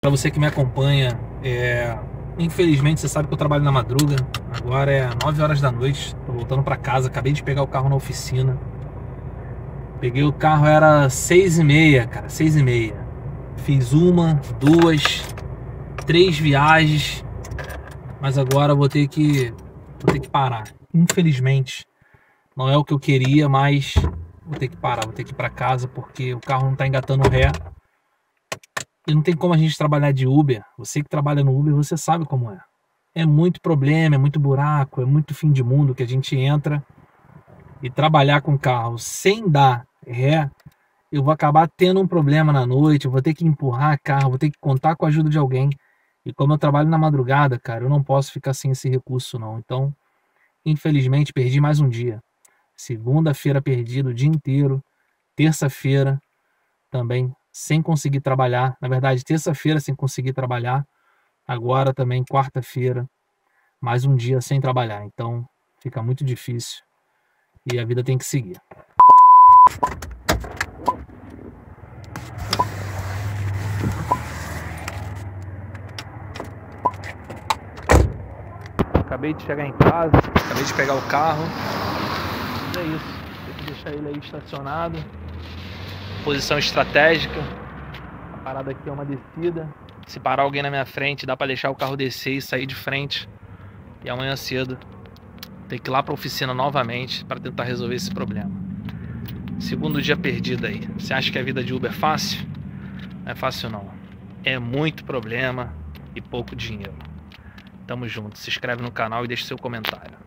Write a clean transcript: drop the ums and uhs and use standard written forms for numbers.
Para você que me acompanha, infelizmente você sabe que eu trabalho na madruga. Agora é 9 horas da noite, tô voltando para casa, acabei de pegar o carro na oficina. Peguei o carro, era 6h30, cara, 6h30. Fiz uma, duas, três viagens, mas agora vou ter que parar. Infelizmente, não é o que eu queria, mas vou ter que parar, vou ter que ir para casa porque o carro não tá engatando ré. E não tem como a gente trabalhar de Uber. Você que trabalha no Uber, você sabe como é. É muito problema, é muito buraco, é muito fim de mundo que a gente entra. E trabalhar com carro sem dar ré, eu vou acabar tendo um problema na noite, eu vou ter que empurrar carro, vou ter que contar com a ajuda de alguém. E como eu trabalho na madrugada, cara, eu não posso ficar sem esse recurso não. Então, infelizmente, perdi mais um dia. Segunda-feira perdido o dia inteiro. Terça-feira também sem conseguir trabalhar. Na verdade, terça-feira sem conseguir trabalhar. Agora também quarta-feira, mais um dia sem trabalhar. Então, fica muito difícil. E a vida tem que seguir. Acabei de chegar em casa, acabei de pegar o carro. Mas é isso, tem que deixar ele aí estacionado. Posição estratégica. A parada aqui é uma descida. Se parar alguém na minha frente, dá pra deixar o carro descer e sair de frente. E amanhã cedo tem que ir lá pra oficina novamente para tentar resolver esse problema. Segundo dia perdido aí. Você acha que a vida de Uber é fácil? Não é fácil não. É muito problema e pouco dinheiro. Tamo junto. Se inscreve no canal e deixa seu comentário.